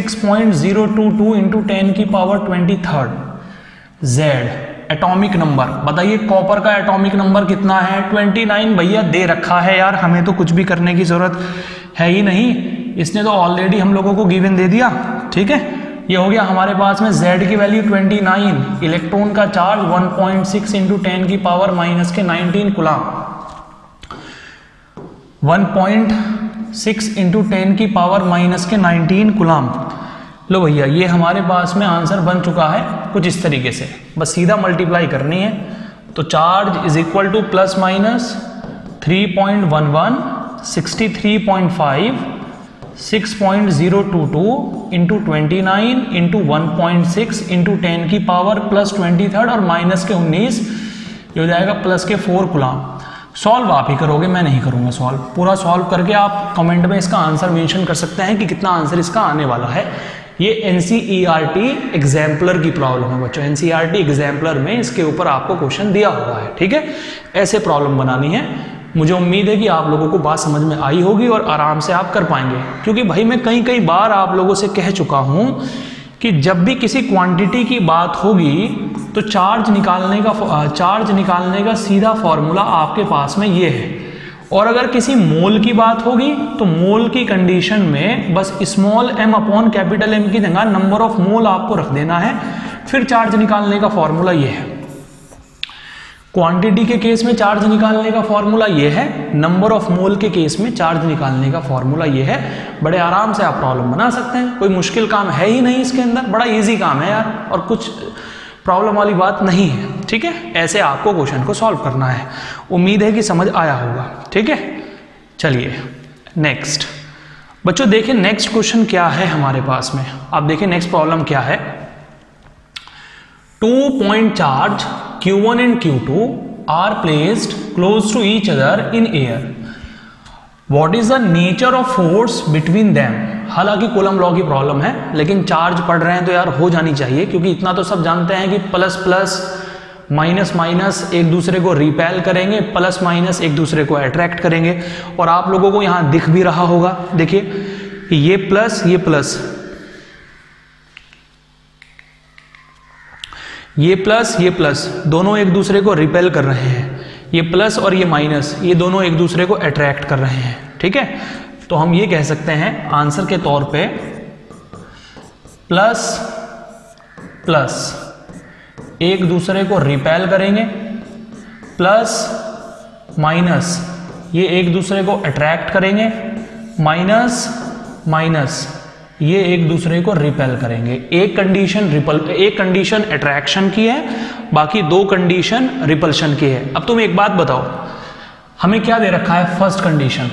6.022 इंटू 10 की पावर 23। Z एटॉमिक नंबर, बताइए कॉपर का एटॉमिक नंबर कितना है 29। भैया दे रखा है यार, हमें तो कुछ भी करने की जरूरत है ही नहीं, इसने तो ऑलरेडी हम लोगों को गिवन दे दिया, ठीक है। ये हो गया हमारे पास में Z की वैल्यू 29, इलेक्ट्रॉन का चार्ज 1.6 इंटू 10 की पावर माइनस के 19 कूलम, 1.6 इंटू 10 की पावर माइनस के 19 कूलम। लो भैया ये हमारे पास में आंसर बन चुका है कुछ इस तरीके से, बस सीधा मल्टीप्लाई करनी है। तो charge is equal to plus minus 3.11, 63.5, 6.022 into 29 into 1.6 into 10 की पावर प्लस 23 और माइनस के 19, ये हो जाएगा प्लस के 4 कूलम। सॉल्व आप ही करोगे, मैं नहीं करूंगा सॉल्व। पूरा सॉल्व करके आप कमेंट में इसका आंसर मेंशन कर सकते हैं कि कितना आंसर इसका आने वाला है। ये एनसीईआरटी एग्जाम्पलर की प्रॉब्लम है बच्चों, एनसीईआरटी एग्जाम्पलर में इसके ऊपर आपको क्वेश्चन दिया हुआ है, ठीक है। ऐसे प्रॉब्लम बनानी है। मुझे उम्मीद है कि आप लोगों को बात समझ में आई होगी और आराम से आप कर पाएंगे, क्योंकि भाई मैं कई बार आप लोगों से कह चुका हूं कि जब भी किसी क्वांटिटी की बात होगी तो चार्ज निकालने का सीधा फॉर्मूला आपके पास में ये है। और अगर किसी मोल की बात होगी तो मोल की कंडीशन में बस small m upon capital M की जगह नंबर ऑफ मोल आपको रख देना है, फिर चार्ज निकालने का फॉर्मूला ये है। क्वांटिटी के केस में चार्ज निकालने का फॉर्मूला ये है, नंबर ऑफ मोल के केस में चार्ज निकालने का फॉर्मूला ये है। बड़े आराम से आप प्रॉब्लम बना सकते हैं, कोई मुश्किल काम है ही नहीं इसके अंदर, बड़ा इजी काम है यार, और कुछ प्रॉब्लम वाली बात नहीं है, ठीक है। ऐसे आपको क्वेश्चन को सॉल्व करना है। उम्मीद है कि समझ आया होगा, ठीक है। चलिए नेक्स्ट बच्चों देखिए, नेक्स्ट क्वेश्चन क्या है हमारे पास में। आप देखिए नेक्स्ट प्रॉब्लम क्या है। 2 point charge Q1 and Q2 are placed close to each other in air. What is the nature of force between them? हालांकि कूलम लॉ की प्रॉब्लम है, लेकिन चार्ज पढ़ रहे हैं तो यार हो जानी चाहिए, क्योंकि इतना तो सब जानते हैं कि प्लस प्लस माइनस माइनस एक दूसरे को रिपेल करेंगे, प्लस माइनस एक दूसरे को अट्रैक्ट करेंगे। और आप लोगों को यहां दिख भी रहा होगा, देखिए ये प्लस ये प्लस, ये प्लस दोनों एक दूसरे को रिपेल कर रहे हैं। ये प्लस और ये माइनस, ये दोनों एक दूसरे को अट्रैक्ट कर रहे हैं। ठीक है, तो हम ये कह सकते हैं आंसर के तौर पे प्लस प्लस एक दूसरे को रिपेल करेंगे, प्लस माइनस ये एक दूसरे को अट्रैक्ट करेंगे, माइनस माइनस ये एक दूसरे को रिपेल करेंगे। एक कंडीशन अट्रैक्शन की है, बाकी दो कंडीशन रिपल्शन की है। अब तुम एक बात बताओ, हमें क्या दे रखा है? First condition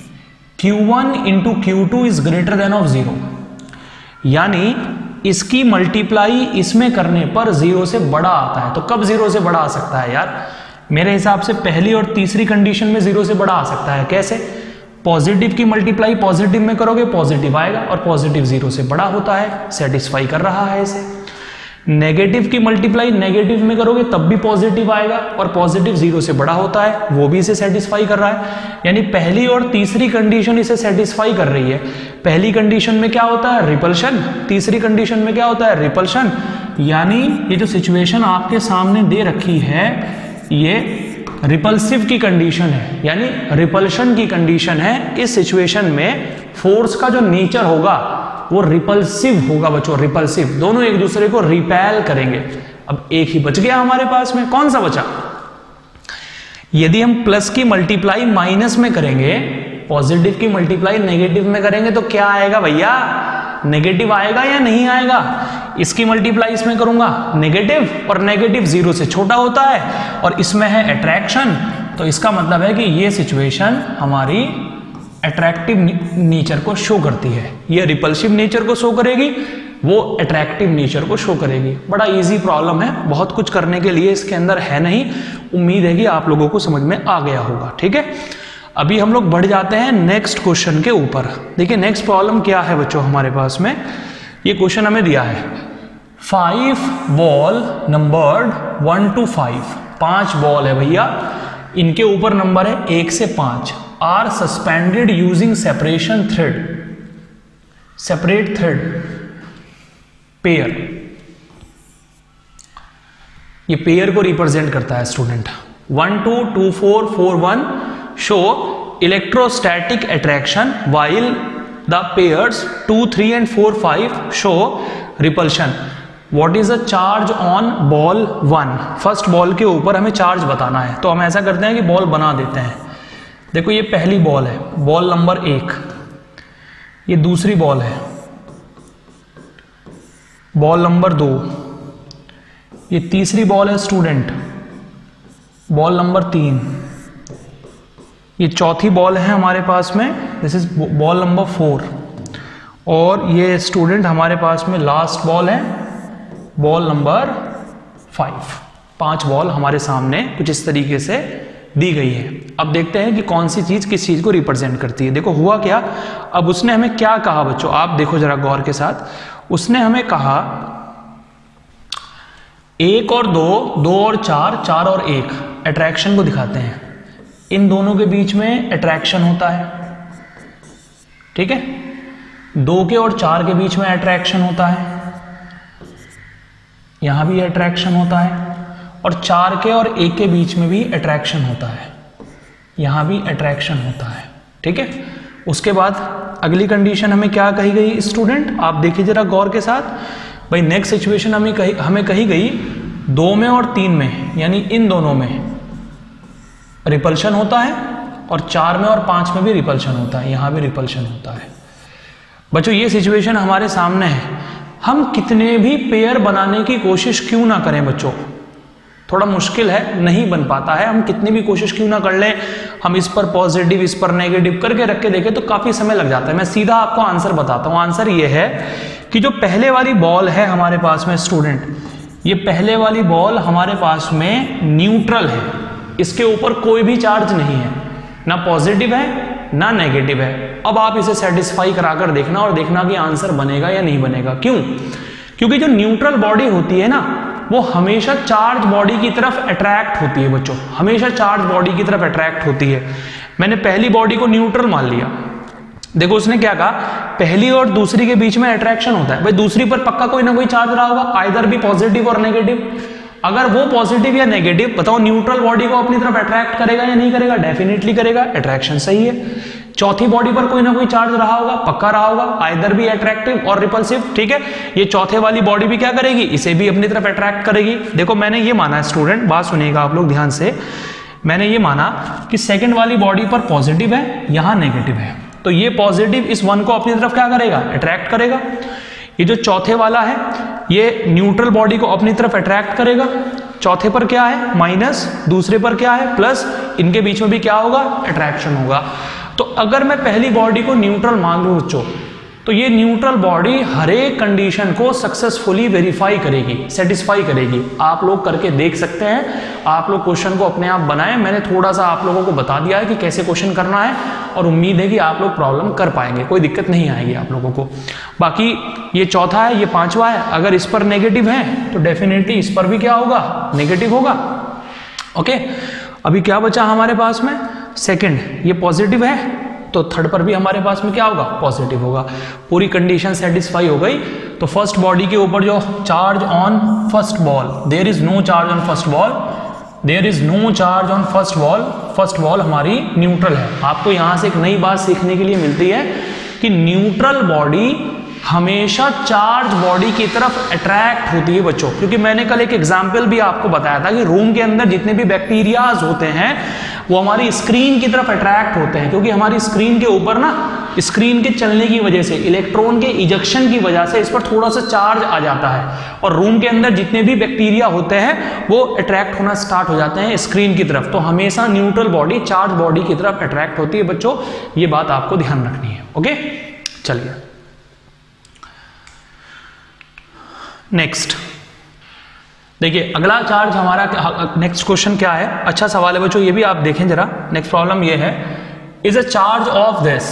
Q1 into Q2 is greater than of 0, यानी इसकी मल्टीप्लाई इसमें करने पर 0 से बड़ा आता है। तो कब 0 से बड़ा आ सकता है यार? मेरे हिसाब से पहली और तीसरी कंडीशन में 0 से बड़ा आ सकता है। कैसे? पॉजिटिव की मल्टीप्लाई पॉजिटिव में करोगे, पॉजिटिव आएगा, और पॉजिटिव 0 से बड़ा होता है, सेटिस्फाई कर रहा है इसे। नेगेटिव की मल्टीप्लाई नेगेटिव में करोगे तब भी पॉजिटिव आएगा, और पॉजिटिव 0 से बड़ा होता है, वो भी इसे सेटिस्फाई कर रहा है। यानी पहली और तीसरी कंडीशन इसे सेटिस्फाई कर रही है। पहली कंडीशन में क्या होता है? रिपल्शन। तीसरी कंडीशन में क्या होता है? रिपल्शन। यानी ये जो सिचुएशन आपके सामने दे रखी है, ये रिपल्सिव की कंडीशन है, यानी रिपल्शन की कंडीशन है। इस सिचुएशन में फोर्स का जो नेचर होगा वो रिपल्सिव होगा बच्चों, रिपल्सिव। दोनों एक दूसरे को रिपेल करेंगे। अब एक ही बच गया हमारे पास में, कौन सा बचा? यदि हम प्लस की मल्टीप्लाई माइनस में करेंगे, पॉजिटिव की मल्टीप्लाई नेगेटिव में करेंगे, तो क्या आएगा भैया? नेगेटिव आएगा या नहीं आएगा? इसकी मल्टीप्लाई इसमें करूंगा नेगेटिव, और नेगेटिव 0 से छोटा होता है, और इसमें है अट्रैक्शन। तो इसका मतलब है कि ये सिचुएशन हमारी अट्रैक्टिव नेचर को शो करती है। ये रिपल्सिव नेचर को शो करेगी, वो अट्रैक्टिव नेचर को शो करेगी। बड़ा इजी प्रॉब्लम है, बहुत कुछ करने के लिए इसके अंदर है नहीं। उम्मीद है कि आप लोगों को समझ में आ गया होगा। ठीक है, अभी हम लोग बढ़ जाते हैं नेक्स्ट क्वेश्चन के ऊपर। देखिए नेक्स्ट प्रॉब्लम क्या है बच्चों हमारे पास में। ये क्वेश्चन हमें दिया है 5 बॉल नंबर्ड 1 to 5, 5 बॉल है भैया, इनके ऊपर नंबर है 1 से 5, are suspended using separation thread, separate thread pair. ये पेयर को रिप्रेजेंट करता है student. 1 2 2 4 4 1 show electrostatic attraction, while the pairs 2 3 and 4 5 show repulsion. What is the charge on ball 1? First ball के ऊपर हमें चार्ज बताना है, तो हम ऐसा करते हैं कि बॉल बना देते हैं। देखो ये पहली बॉल है, बॉल नंबर 1, ये दूसरी बॉल है, बॉल नंबर 2, ये तीसरी बॉल है स्टूडेंट, बॉल नंबर 3, ये चौथी बॉल है हमारे पास में, दिस इज बॉल नंबर 4, और ये स्टूडेंट हमारे पास में लास्ट बॉल है, बॉल नंबर 5। 5 बॉल हमारे सामने कुछ इस तरीके से दी गई है। अब देखते हैं कि कौन सी चीज किस चीज को रिप्रेजेंट करती है। देखो हुआ क्या, अब उसने हमें क्या कहा बच्चों, आप देखो जरा गौर के साथ। उसने हमें कहा 1 और 2, 2 और 4, 4 और 1 अट्रैक्शन को दिखाते हैं। इन दोनों के बीच में अट्रैक्शन होता है, ठीक है। 2 के और 4 के बीच में अट्रैक्शन होता है, यहां भी अट्रैक्शन होता है, और 4 के और 1 के बीच में भी अट्रैक्शन होता है, यहां भी अट्रैक्शन होता है, ठीक है। उसके बाद अगली कंडीशन हमें क्या कही गई स्टूडेंट, आप देखिए जरा गौर के साथ। भाई नेक्स्ट सिचुएशन हमें कही गई 2 में और 3 में, यानी इन दोनों में रिपल्शन होता है, और 4 में और 5 में भी रिपल्शन होता है, यहां भी रिपल्शन होता है। बच्चों ये सिचुएशन हमारे सामने है, हम कितने भी पेयर बनाने की कोशिश क्यों ना करें बच्चों, थोड़ा मुश्किल है, नहीं बन पाता है। हम कितनी भी कोशिश क्यों ना कर लें, हम इस पर पॉजिटिव इस पर नेगेटिव करके रख के देखें तो काफी समय लग जाता है। मैं सीधा आपको आंसर बताता हूं। आंसर ये है कि जो पहले वाली बॉल है हमारे पास में स्टूडेंट, ये पहले वाली बॉल हमारे पास में न्यूट्रल है, इसके ऊपर कोई भी चार्ज नहीं है, ना पॉजिटिव है ना नेगेटिव है। अब आप इसे सेटिस्फाई कराकर देखना और देखना कि आंसर बनेगा या नहीं बनेगा। क्यों? क्योंकि जो न्यूट्रल बॉडी होती है ना, वो हमेशा चार्ज बॉडी की तरफ अट्रैक्ट होती है बच्चों, हमेशा चार्ज बॉडी की तरफ अट्रैक्ट होती है। मैंने पहली बॉडी को न्यूट्रल मान लिया, देखो उसने क्या कहा, पहली और दूसरी के बीच में अट्रैक्शन होता है, भाई दूसरी पर पक्का कोई ना कोई चार्ज रहा होगा, आइदर भी पॉजिटिव और नेगेटिव। अगर वो पॉजिटिव या नेगेटिव, बताओ न्यूट्रल बॉडी को अपनी तरफ अट्रैक्ट करेगा या नहीं करेगा? डेफिनेटली करेगा, अट्रैक्शन सही है। चौथी बॉडी पर कोई ना कोई चार्ज रहा होगा, पक्का रहा होगा, आइदर भी अट्रैक्टिव और रिपल्सिव, ठीक है। ये चौथे वाली बॉडी भी क्या करेगी, इसे भी अपनी तरफ अट्रैक्ट करेगी। देखो मैंने ये माना है, स्टूडेंट बात सुनिएगा आप लोग ध्यान से, मैंने ये माना कि सेकेंड वाली बॉडी पर पॉजिटिव है, यहां नेगेटिव है, तो ये पॉजिटिव इस वन को अपनी तरफ क्या करेगा, अट्रैक्ट करेगा। ये जो चौथे वाला है, ये न्यूट्रल बॉडी को अपनी तरफ अट्रैक्ट करेगा। चौथे पर क्या है, माइनस, दूसरे पर क्या है, प्लस, इनके बीच में भी क्या होगा, अट्रैक्शन होगा। तो अगर मैं पहली बॉडी को न्यूट्रल मान लूं बच्चों, तो ये न्यूट्रल बॉडी हर एक कंडीशन को सक्सेसफुली वेरीफाई करेगी, सेटिस्फाई करेगी। आप लोग करके देख सकते हैं, आप लोग क्वेश्चन को अपने आप बनाएं। मैंने थोड़ा सा आप लोगों को बता दिया है कि कैसे क्वेश्चन करना है, और उम्मीद है कि आप लोग प्रॉब्लम कर पाएंगे, कोई दिक्कत नहीं आएगी आप लोगों को। बाकी ये चौथा है, ये पांचवा है, अगर इस पर नेगेटिव है तो डेफिनेटली इस पर भी क्या होगा, नेगेटिव होगा। ओके, अभी क्या बचा हमारे पास में, सेकंड, ये पॉजिटिव है तो थर्ड पर भी हमारे पास में क्या होगा, पॉजिटिव होगा। पूरी कंडीशन सेटिस्फाई हो गई। तो फर्स्ट बॉडी के ऊपर जो charge on first ball, there is no charge on first ball, there is no charge on first ball, first ball हमारी न्यूट्रल है। आपको यहां से एक नई बात सीखने के लिए मिलती है कि न्यूट्रल बॉडी हमेशा चार्ज बॉडी की तरफ अट्रैक्ट होती है बच्चों, क्योंकि मैंने कल एक एग्जाम्पल भी आपको बताया था कि रूम के अंदर जितने भी बैक्टीरियाज होते हैं वो हमारी स्क्रीन की तरफ अट्रैक्ट होते हैं, क्योंकि हमारी स्क्रीन के ऊपर ना, स्क्रीन के चलने की वजह से, इलेक्ट्रॉन के इजेक्शन की वजह से इस पर थोड़ा सा चार्ज आ जाता है, और रूम के अंदर जितने भी बैक्टीरिया होते हैं वो अट्रैक्ट होना स्टार्ट हो जाते हैं स्क्रीन की तरफ। तो हमेशा न्यूट्रल बॉडी चार्ज बॉडी की तरफ अट्रैक्ट होती है बच्चों, ये बात आपको ध्यान रखनी है। ओके, चलिए नेक्स्ट देखिए, अगला चार्ज हमारा, नेक्स्ट क्वेश्चन क्या है, अच्छा सवाल है बच्चों, ये भी आप देखें जरा। नेक्स्ट प्रॉब्लम ये है, is a charge of this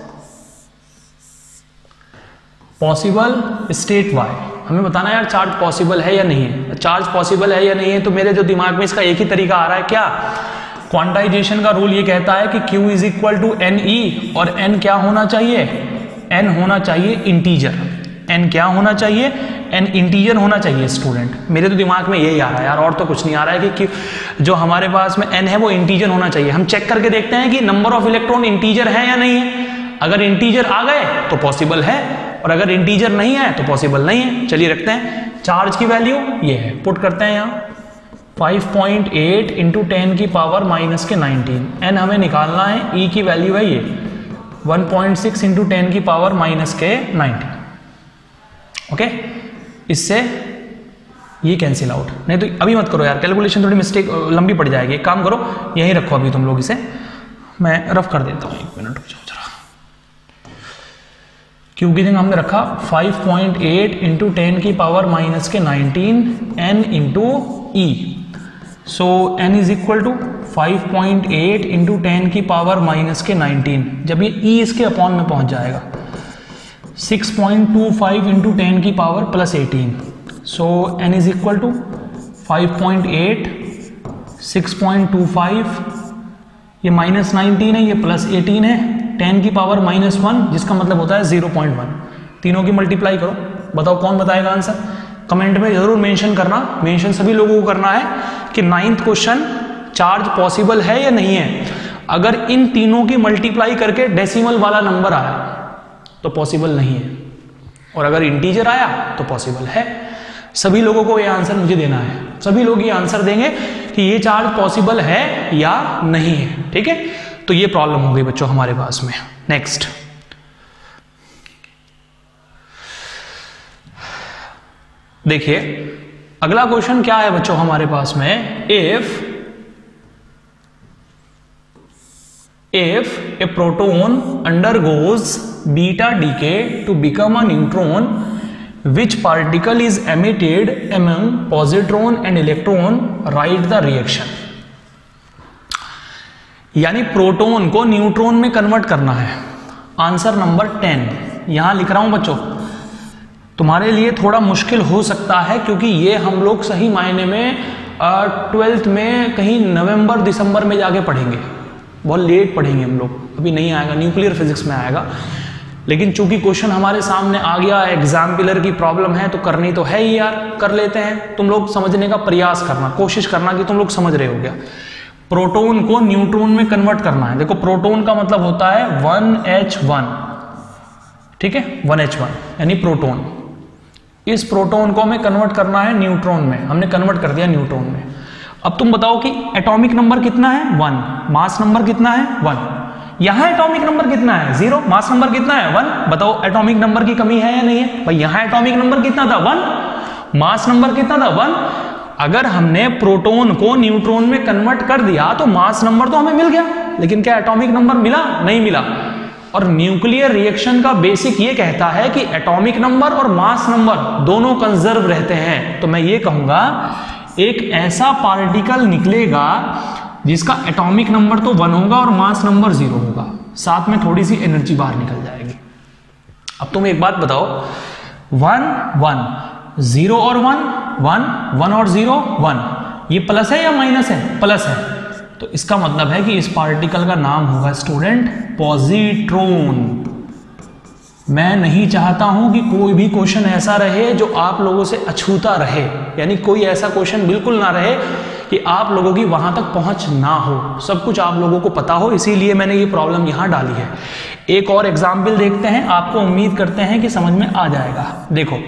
possible state why. हमें बताना यार चार्ज पॉसिबल है या नहीं है। चार्ज पॉसिबल है या नहीं है, तो मेरे जो दिमाग में इसका एक ही तरीका आ रहा है, क्या, क्वांटाइजेशन का रूल ये कहता है कि Q is equal to N E, और n क्या होना चाहिए, n होना चाहिए इंटीजर। n क्या होना चाहिए, n इंटीजर होना चाहिए स्टूडेंट। मेरे तो दिमाग में यही आ रहा है यार, और तो कुछ नहीं आ रहा है कि जो हमारे पास में n है वो इंटीजर होना चाहिए। हम चेक करके देखते हैं कि नंबर ऑफ इलेक्ट्रॉन इंटीजर है या नहीं है। अगर इंटीजर आ गए तो पॉसिबल है, और अगर इंटीजर नहीं है तो पॉसिबल नहीं है। चलिए रखते हैं, चार्ज की वैल्यू ये है, पुट करते हैं यहाँ 5.8 इंटू 10 की पावर माइनस के 19, n हमें निकालना है, e की वैल्यू है ये 1.6 इंटू 10 की पावर माइनस के 19। ओके, इससे ये कैंसिल आउट, नहीं तो अभी मत करो यार, कैलकुलेशन थोड़ी मिस्टेक लंबी पड़ जाएगी। एक काम करो, यहीं रखो अभी तुम लोग, इसे मैं रफ कर देता हूँ, 1 मिनट रुक जाओ जरा। क्यू की जगह हमने रखा 5.8 इंटू 10 की पावर माइनस के 19 n into e, so n is equal to 5.8 into 10 की पावर माइनस के 19। जब ये e इसके अपॉन में पहुंच जाएगा 6.25 इंटू 10 की power plus 18, so n is equal to 5.8 6.25, ये माइनस 19 है, ये प्लस 18 है, 10 की पावर माइनस 1, जिसका मतलब होता है 0.1। तीनों की मल्टीप्लाई करो, बताओ कौन बताएगा आंसर, कमेंट में जरूर मेंशन करना। मेंशन सभी लोगों को करना है कि 9th क्वेश्चन चार्ज पॉसिबल है या नहीं है। अगर इन तीनों की मल्टीप्लाई करके डेसिमल वाला नंबर आया तो पॉसिबल नहीं है, और अगर इंटीजर आया तो पॉसिबल है। सभी लोगों को ये आंसर मुझे देना है, सभी लोग ये आंसर देंगे कि ये चार्ज पॉसिबल है या नहीं है। ठीक है, तो ये प्रॉब्लम हो गई बच्चों हमारे पास में। नेक्स्ट देखिए, अगला क्वेश्चन क्या है बच्चों हमारे पास में, if a proton undergoes beta decay to become a neutron which particle is emitted among positron and electron, right the reaction. यानी प्रोटॉन को न्यूट्रॉन में कन्वर्ट करना है। आंसर नंबर 10 यहां लिख रहा हूं बच्चों, तुम्हारे लिए थोड़ा मुश्किल हो सकता है क्योंकि ये हम लोग सही मायने में 12th में कहीं नवंबर दिसंबर में जाके पढ़ेंगे, बहुत लेट पढ़ेंगे हम लोग, अभी नहीं आएगा, न्यूक्लियर फिजिक्स में आएगा। लेकिन चूंकि क्वेश्चन हमारे सामने आ गया, एग्जाम पिलर की प्रॉब्लम है तो करनी तो है ही यार, कर लेते हैं। तुम लोग समझने का प्रयास करना, कोशिश करना कि तुम लोग समझ रहे हो क्या। प्रोटॉन को न्यूट्रॉन में कन्वर्ट करना है। देखो प्रोटॉन का मतलब होता है 1H1, ठीक है, 1H1 यानी प्रोटॉन। इस प्रोटॉन को हमें कन्वर्ट करना है न्यूट्रॉन में, हमने कन्वर्ट कर दिया न्यूट्रॉन में। अब तुम बताओ कि एटॉमिक नंबर कितना है 1, मास नंबर कितना है 1, यहां एटॉमिक नंबर कितना है 0, मास नंबर कितना है 1। बताओ एटॉमिक नंबर की कमी है या नहीं है भाई। यहां एटॉमिक नंबर कितना था 1, मास नंबर कितना था 1। अगर हमने प्रोटॉन को न्यूट्रॉन में कन्वर्ट कर दिया तो मास नंबर तो हमें मिल गया, लेकिन क्या एटॉमिक नंबर मिला? नहीं मिला। और न्यूक्लियर रिएक्शन का बेसिक ये कहता है कि एटॉमिक नंबर और मास नंबर दोनों कंजर्व रहते हैं। तो मैं ये कहूंगा एक ऐसा पार्टिकल निकलेगा जिसका एटॉमिक नंबर तो 1 होगा और मास नंबर 0 होगा, साथ में थोड़ी सी एनर्जी बाहर निकल जाएगी। अब तुम एक बात बताओ, 1 1 0 और 1 1 1 और 0 1, ये प्लस है या माइनस है? प्लस है। तो इसका मतलब है कि इस पार्टिकल का नाम होगा स्टूडेंट पॉजिट्रॉन। मैं नहीं चाहता हूं कि कोई भी क्वेश्चन ऐसा रहे जो आप लोगों से अछूता रहे, यानी कोई ऐसा क्वेश्चन बिल्कुल ना रहे कि आप लोगों की वहां तक पहुंच ना हो, सब कुछ आप लोगों को पता हो। इसीलिए मैंने ये प्रॉब्लम यहां डाली है। एक और एग्जाम्पल देखते हैं, आपको उम्मीद करते हैं कि समझ में आ जाएगा। देखो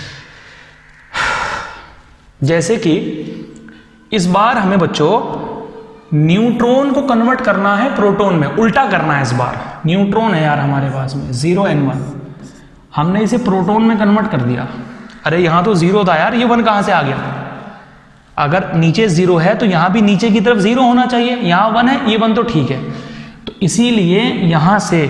जैसे कि इस बार हमें बच्चों न्यूट्रॉन को कन्वर्ट करना है प्रोटॉन में, उल्टा करना है। इस बार न्यूट्रॉन है यार हमारे पास में 0 and 1, हमने इसे प्रोटॉन में कन्वर्ट कर दिया। अरे यहां तो 0 था यार, ये 1 कहां से आ गया? अगर नीचे 0 है तो यहां भी नीचे की तरफ 0 होना चाहिए, यहां 1 है, ये 1 तो ठीक है। तो इसीलिए यहां से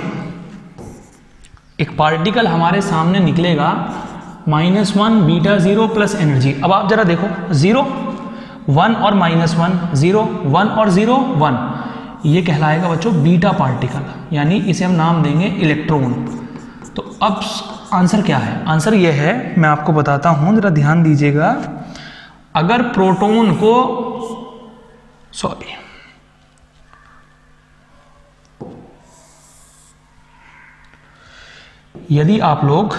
एक पार्टिकल हमारे सामने निकलेगा -1 बीटा 0 प्लस एनर्जी। अब आप जरा देखो 0 1 और -1 0 1 और 0 1, ये कहलाएगा बच्चों बीटा पार्टिकल, यानी इसे हम नाम देंगे इलेक्ट्रॉन। तो अब आंसर क्या है? आंसर ये है, मैं आपको बताता हूं, जरा ध्यान दीजिएगा। अगर प्रोटॉन को यदि आप लोग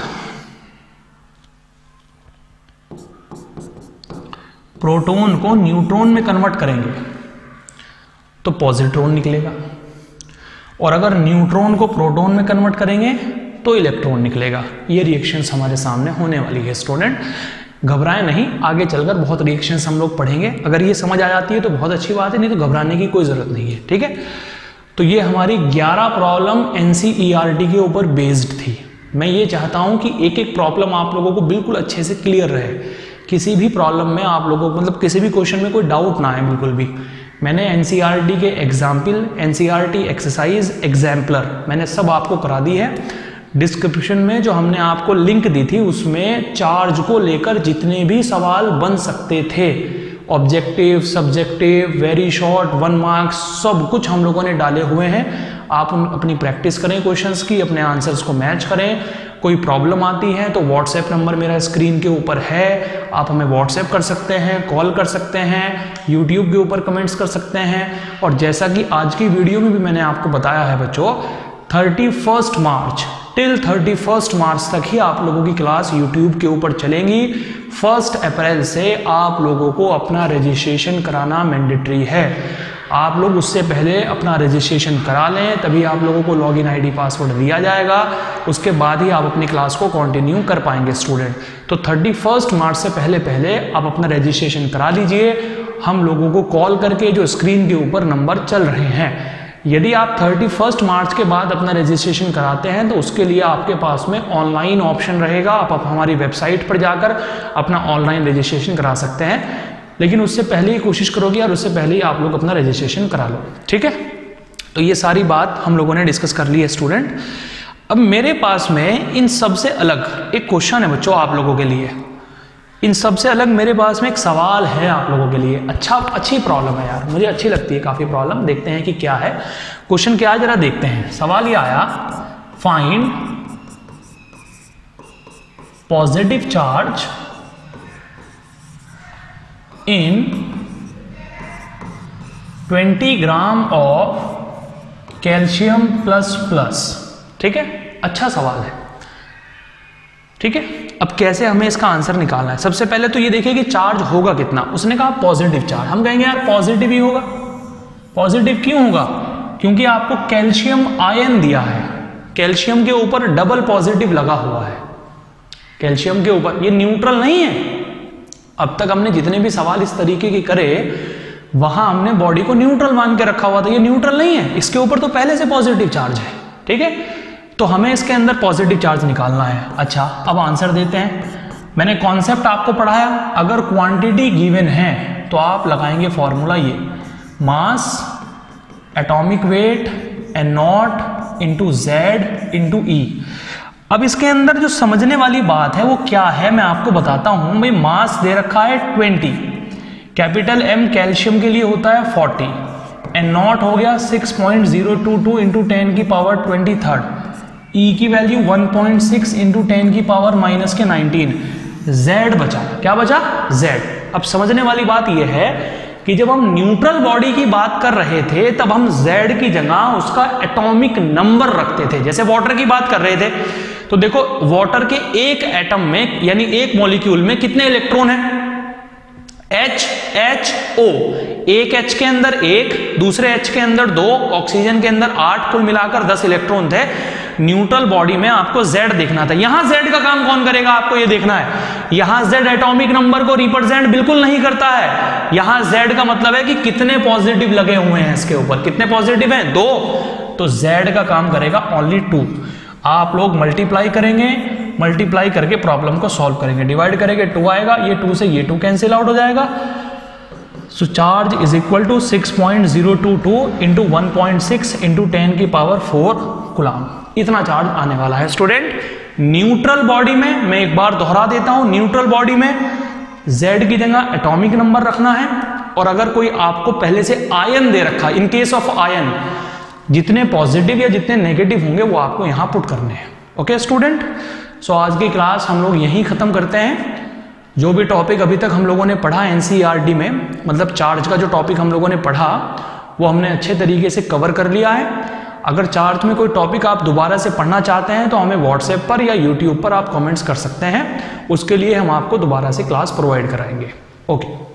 प्रोटॉन को न्यूट्रॉन में कन्वर्ट करेंगे तो पॉजिट्रॉन निकलेगा, और अगर न्यूट्रॉन को प्रोटॉन में कन्वर्ट करेंगे तो इलेक्ट्रॉन निकलेगा। ये रिएक्शंस हमारे सामने होने वाली है स्टूडेंट, घबराएं नहीं, आगे चलकर बहुत रिएक्शंस हम लोग पढ़ेंगे। अगर ये समझ आ जाती है तो बहुत अच्छी बात है, नहीं तो घबराने की कोई जरूरत नहीं है, ठीक है। तो ये हमारी 11 प्रॉब्लम NCERT के ऊपर बेस्ड थी। मैं ये चाहता हूं कि एक एक प्रॉब्लम आप लोगों को बिल्कुल अच्छे से क्लियर रहे, किसी भी प्रॉब्लम में आप लोगों को मतलब किसी भी क्वेश्चन में कोई डाउट ना आए बिल्कुल भी। मैंने NCERT के एग्जाम्पल, NCERT एक्सरसाइज, एग्जाम्पलर मैंने सब आपको करा दी है। डिस्क्रिप्शन में जो हमने आपको लिंक दी थी उसमें चार्ज को लेकर जितने भी सवाल बन सकते थे, objective, subjective, very short, 1 marks, सब कुछ हम लोगों ने डाले हुए हैं। आप अपनी प्रैक्टिस करें क्वेश्चंस की, अपने आंसर्स को मैच करें। कोई प्रॉब्लम आती है तो व्हाट्सएप नंबर मेरा स्क्रीन के ऊपर है, आप हमें व्हाट्सएप कर सकते हैं, कॉल कर सकते हैं, यूट्यूब के ऊपर कमेंट्स कर सकते हैं। और जैसा कि आज की वीडियो में भी मैंने आपको बताया है बच्चों, 31 मार्च टिल 31 मार्च तक ही आप लोगों की क्लास यूट्यूब के ऊपर चलेंगी। 1 अप्रैल से आप लोगों को अपना रजिस्ट्रेशन कराना मैंडेटरी है। आप लोग उससे पहले अपना रजिस्ट्रेशन करा लें, तभी आप लोगों को लॉगिन आईडी पासवर्ड दिया जाएगा, उसके बाद ही आप अपनी क्लास को कंटिन्यू कर पाएंगे स्टूडेंट। तो 31 मार्च से पहले पहले आप अपना रजिस्ट्रेशन करा लीजिए। हम लोगों को कॉल करके, जो स्क्रीन के ऊपर नंबर चल रहे हैं, यदि आप 31 मार्च के बाद अपना रजिस्ट्रेशन कराते हैं तो उसके लिए आपके पास में ऑनलाइन ऑप्शन रहेगा। आप हमारी वेबसाइट पर जाकर अपना ऑनलाइन रजिस्ट्रेशन करा सकते हैं, लेकिन उससे पहले ही कोशिश करोगे और उससे पहले ही आप लोग अपना रजिस्ट्रेशन करा लो, ठीक है। तो ये सारी बात हम लोगों ने डिस्कस कर ली है स्टूडेंट। अब मेरे पास में इन सबसे अलग एक क्वेश्चन है बच्चों आप लोगों के लिए। इन सबसे अलग मेरे पास में एक सवाल है आप लोगों के लिए। अच्छी प्रॉब्लम है यार, मुझे अच्छी लगती है काफ़ी प्रॉब्लम। देखते हैं कि क्या है क्वेश्चन, क्या है जरा देखते हैं। सवाल ये आया, find positive charge in 20 gram of calcium plus plus. ठीक है, अच्छा सवाल है। ठीक है, अब कैसे हमें इसका आंसर निकालना है। सबसे पहले तो ये देखिए कि चार्ज होगा कितना। उसने कहा पॉजिटिव चार्ज, हम कहेंगे यार पॉजिटिव ही होगा। पॉजिटिव क्यों होगा? क्योंकि आपको कैल्शियम आयन दिया है, कैल्शियम के ऊपर डबल पॉजिटिव लगा हुआ है। कैल्शियम के ऊपर, ये न्यूट्रल नहीं है। अब तक हमने जितने भी सवाल इस तरीके के करे वहां हमने बॉडी को न्यूट्रल मान के रखा हुआ था, ये न्यूट्रल नहीं है। इसके ऊपर तो पहले से पॉजिटिव चार्ज है। ठीक है, तो हमें इसके अंदर पॉजिटिव चार्ज निकालना है। अच्छा, अब आंसर देते हैं। मैंने कॉन्सेप्ट आपको पढ़ाया, अगर क्वांटिटी गिवन है तो आप लगाएंगे फॉर्मूला ये, mass atomic weight N naught into Z into e. अब इसके अंदर जो समझने वाली बात है वो क्या है मैं आपको बताता हूं। भाई मास दे रखा है 20, कैपिटल एम कैल्शियम के लिए होता है 40, एन नॉट हो गया 6.022 इंटू 10 की पावर 23, ई की वैल्यू 1.6 इंटू 10 की पावर माइनस के 19, जेड बचा। क्या बचा? जेड। अब समझने वाली बात यह है कि जब हम न्यूट्रल बॉडी की बात कर रहे थे तब हम जेड की जगह उसका एटॉमिक नंबर रखते थे। जैसे वाटर की बात कर रहे थे तो देखो वाटर के एक एटम में यानी एक मॉलिक्यूल में कितने इलेक्ट्रॉन हैं? HO, एक H के अंदर एक, दूसरे H के अंदर 2, ऑक्सीजन के अंदर 8, कुल मिलाकर 10 इलेक्ट्रॉन थे। न्यूट्रल बॉडी में आपको Z देखना था। यहां Z का काम कौन करेगा आपको ये देखना है। यहां Z एटॉमिक नंबर को रिप्रेजेंट बिल्कुल नहीं करता है। यहां Z का मतलब है कि कितने पॉजिटिव लगे हुए हैं इसके ऊपर। कितने पॉजिटिव हैं? 2, तो Z का काम करेगा ओनली 2। आप लोग मल्टीप्लाई करेंगे, मल्टीप्लाई करके प्रॉब्लम को सॉल्व करेंगे, डिवाइड करेंगे 2 आएगा, ये 2 से ये 2 कैंसिल आउट हो जाएगा। So charge is equal to 6.022 into 1.6 into 10 की पावर 4 कूलम। इतना चार्ज आने वाला है स्टूडेंट। न्यूट्रल बॉडी में, मैं एक बार दोहरा देता हूं, न्यूट्रल बॉडी में Z की जगह एटॉमिक नंबर रखना है। और अगर कोई आपको पहले से आयन दे रखा है, इन केस ऑफ आयन जितने पॉजिटिव या जितने नेगेटिव होंगे वो आपको यहां पुट करने हैं। ओके स्टूडेंट, सो आज की क्लास हम लोग यहीं खत्म करते हैं। जो भी टॉपिक अभी तक हम लोगों ने पढ़ा एनसीईआरटी में, मतलब चार्ज का जो टॉपिक हम लोगों ने पढ़ा वो हमने अच्छे तरीके से कवर कर लिया है। अगर चार्ज में कोई टॉपिक आप दोबारा से पढ़ना चाहते हैं तो हमें व्हाट्सएप पर या यूट्यूब पर आप कमेंट्स कर सकते हैं, उसके लिए हम आपको दोबारा से क्लास प्रोवाइड कराएंगे। ओके।